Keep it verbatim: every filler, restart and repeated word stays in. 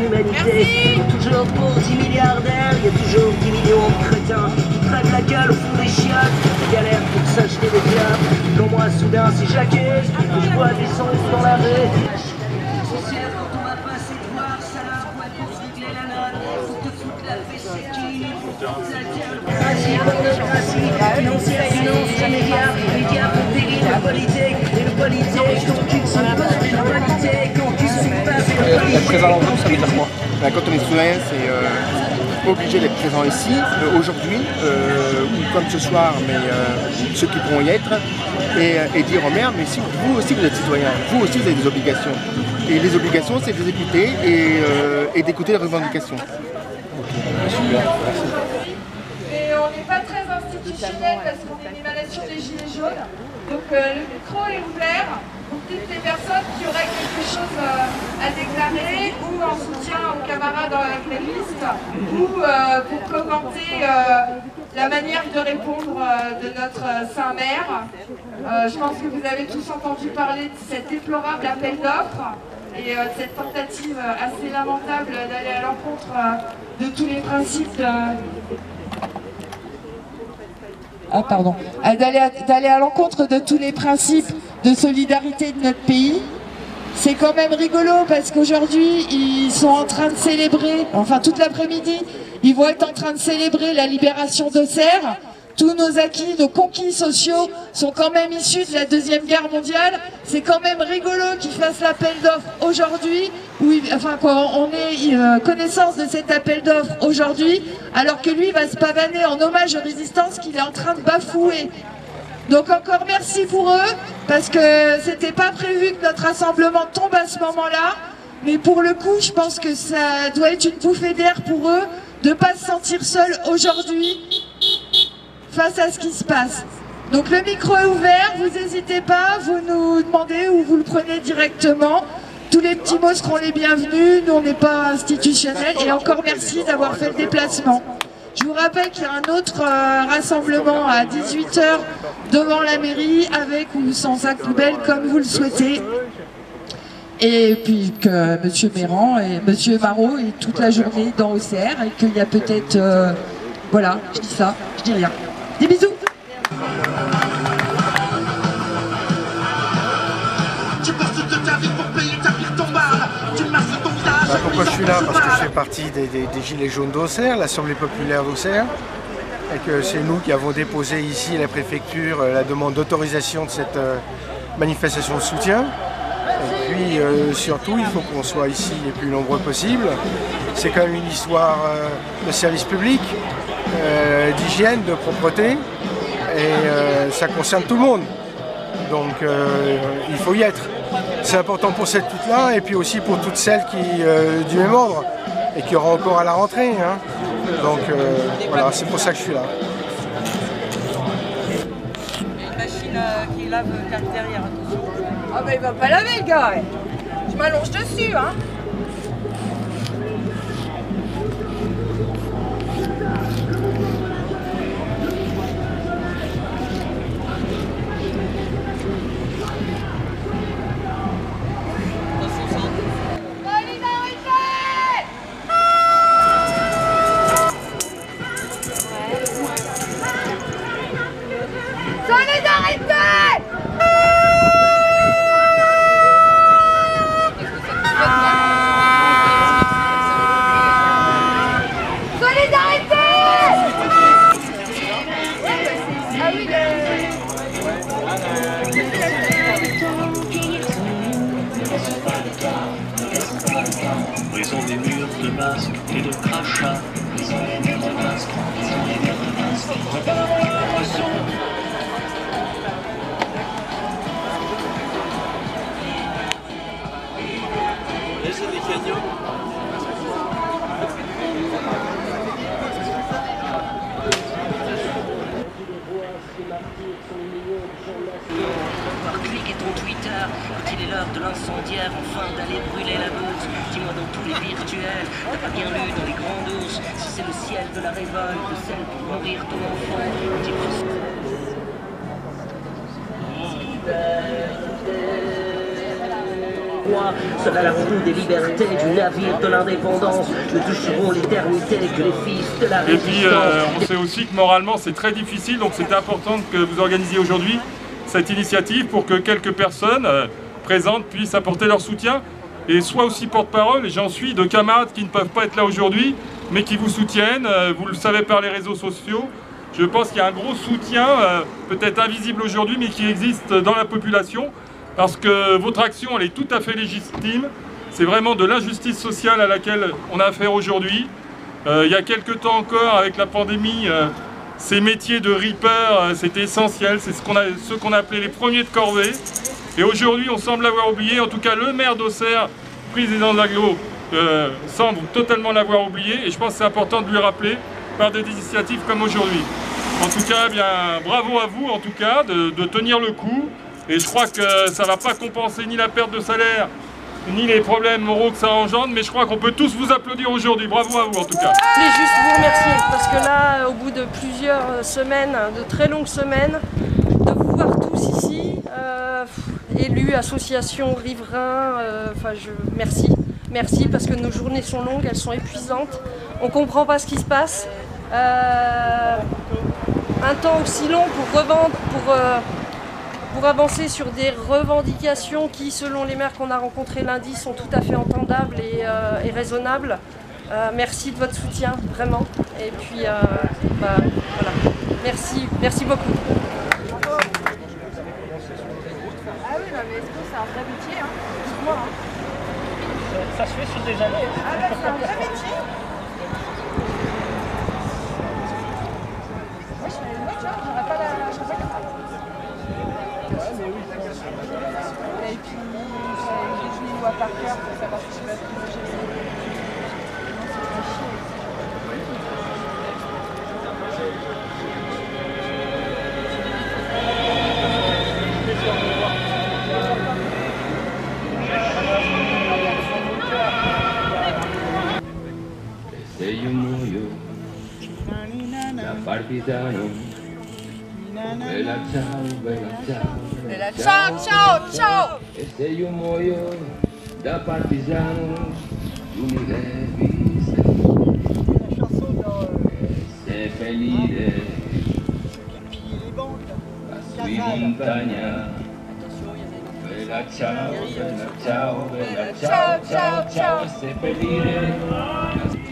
l'humanité. Toujours pour dix milliardaires, il y a toujours dix millions de crétins qui crèvent la gueule au fond des chiottes, qui galèrent pour s'acheter des clopes. Non, moi soudain c'est j'accueille, que je vois des sons dans la rue. Sociale quand on va passer de voir, salope, ouais, pour se régler la note, faut te foutre la fessée qui, faut te foutre la gueule. Démocratie, pornocratie, financière, finance, jamais gare, les gars pour délire, le politique, et le politique, quand tu ne sais pas, c'est la politique, quand tu sais pas, c'est la politique. Être présent dans le ça veut dire quoi? Ben, quand on est citoyen, c'est euh, obligé d'être présent ici, euh, aujourd'hui, euh, ou comme ce soir, mais euh, ceux qui pourront y être, et, et dire oh merde, mais si vous aussi vous êtes citoyen, vous aussi vous avez des obligations. Et les obligations, c'est de les écouter et, euh, et d'écouter les revendications. Okay. Super, merci. Et on n'est pas très institutionnel parce qu'on est une émanation des Gilets jaunes. Donc euh, le micro est ouvert pour toutes les personnes qui auraient quelque chose euh, à déclarer ou en soutien aux camarades grévistes ou euh, pour commenter euh, la manière de répondre euh, de notre saint maire. Euh, je pense que vous avez tous entendu parler de cet déplorable appel d'offres et euh, de cette tentative assez lamentable d'aller à l'encontre euh, de tous les principes de... Ah pardon, d'aller à, d'aller à l'encontre de tous les principes de solidarité de notre pays. C'est quand même rigolo parce qu'aujourd'hui ils sont en train de célébrer, enfin toute l'après-midi, ils vont être en train de célébrer la libération d'Auxerre. Tous nos acquis, nos conquis sociaux sont quand même issus de la Deuxième Guerre mondiale. C'est quand même rigolo qu'ils fassent l'appel d'offres aujourd'hui, où il, enfin qu'on ait euh, connaissance de cet appel d'offres aujourd'hui, alors que lui va se pavaner en hommage aux résistances qu'il est en train de bafouer. Donc encore merci pour eux, parce que c'était pas prévu que notre rassemblement tombe à ce moment-là, mais pour le coup, je pense que ça doit être une bouffée d'air pour eux, de ne pas se sentir seuls aujourd'hui, face à ce qui se passe. Donc le micro est ouvert, vous n'hésitez pas, vous nous demandez ou vous le prenez directement. Tous les petits mots seront les bienvenus, nous on n'est pas institutionnels et encore merci d'avoir fait le déplacement. Je vous rappelle qu'il y a un autre euh, rassemblement à dix-huit heures devant la mairie avec ou sans sac poubelle comme vous le souhaitez. Et puis que Monsieur Méran et Monsieur Marot est toute la journée dans Auxerre et qu'il y a peut-être... Euh, voilà, je dis ça, je dis rien. Des bisous. Bah, pourquoi je suis là? Parce que je fais partie des, des, des Gilets jaunes d'Auxerre, l'Assemblée populaire d'Auxerre, et que c'est nous qui avons déposé ici à la préfecture la demande d'autorisation de cette euh, manifestation de soutien. Et puis euh, surtout, il faut qu'on soit ici les plus nombreux possible. C'est quand même une histoire euh, de service public, euh, d'hygiène, de propreté, et euh, ça concerne tout le monde. Donc euh, il faut y être. C'est important pour cette toute-là et puis aussi pour toutes celles qui euh, du même ordre et qui auront encore à la rentrée. Hein. Donc euh, voilà, c'est pour ça que je suis là. Il y a une machine euh, qui lave derrière, attention. Ah bah il va pas laver le gars. Je m'allonge dessus hein. Brisons des murs de masques et de crachats. Brisons les murs de masques, brisons les murs de masques. Laissez des canyons. Cliquez ton Twitter, quand il est l'heure de l'incendiaire, enfin d'aller brûler la bourse. Dis-moi dans tous les virtuels, t'as pas bien lu dans les grandes ours, si c'est le ciel de la révolte, celle pour nourrir ton enfant, quand il faut... roi. Seul à la proue des libertés du navire de l'indépendance, ne toucheront l'éternité que les fils de la Et résistance. puis euh, on sait aussi que moralement c'est très difficile, donc c'est important que vous organisiez aujourd'hui cette initiative pour que quelques personnes euh, présentes puissent apporter leur soutien et soient aussi porte-parole, et j'en suis, de camarades qui ne peuvent pas être là aujourd'hui, mais qui vous soutiennent, euh, vous le savez par les réseaux sociaux. Je pense qu'il y a un gros soutien, euh, peut-être invisible aujourd'hui, mais qui existe dans la population, parce que votre action, elle est tout à fait légitime. C'est vraiment de l'injustice sociale à laquelle on a affaire aujourd'hui. Euh, il y a quelques temps encore, avec la pandémie, euh, ces métiers de reaper, euh, c'était essentiel. C'est ce qu'on a, ceux qu'on a appelé les premiers de corvée. Et aujourd'hui, on semble l'avoir oublié. En tout cas, le maire d'Auxerre, président de l'Aglo, euh, semble totalement l'avoir oublié. Et je pense que c'est important de lui rappeler par des initiatives comme aujourd'hui. En tout cas, eh bien, bravo à vous, en tout cas, de, de tenir le coup. Et je crois que ça ne va pas compenser ni la perte de salaire, ni les problèmes moraux que ça engendre, mais je crois qu'on peut tous vous applaudir aujourd'hui. Bravo à vous, en tout cas. Je voulais juste vous remercier, parce que là, au bout de plusieurs semaines, de très longues semaines, de vous voir tous ici, euh, élus, associations, riverains, euh, enfin, je merci. Merci, parce que nos journées sont longues, elles sont épuisantes. On ne comprend pas ce qui se passe. Euh, un temps aussi long pour revendre, pour, euh, pour avancer sur des revendications qui, selon les maires qu'on a rencontrés lundi, sont tout à fait entendables et, euh, et raisonnables. Euh, merci de votre soutien, vraiment. Et puis, euh, bah, voilà. Merci, merci beaucoup. Ah oui, non, mais est-ce que c'est un vrai métier, hein? Dites-moi. Hein. Ça se fait sur des années. Ah là, c'est un vrai métier. Moi, je fais une autre chose, j'aurais pas la... j'aurais pas la... Et puis, j'ai joué une loi par cœur pour savoir si je peux être j'ai... Non, c'est pas chier. Io muoio da partigiano. Bella ciao, bella ciao. Bella ciao, ciao, ciao. E se io muoio da partigiano, tu mi devi seppellire la sua montagna. Bella ciao, bella ciao, bella ciao, ciao, ciao, e seppellire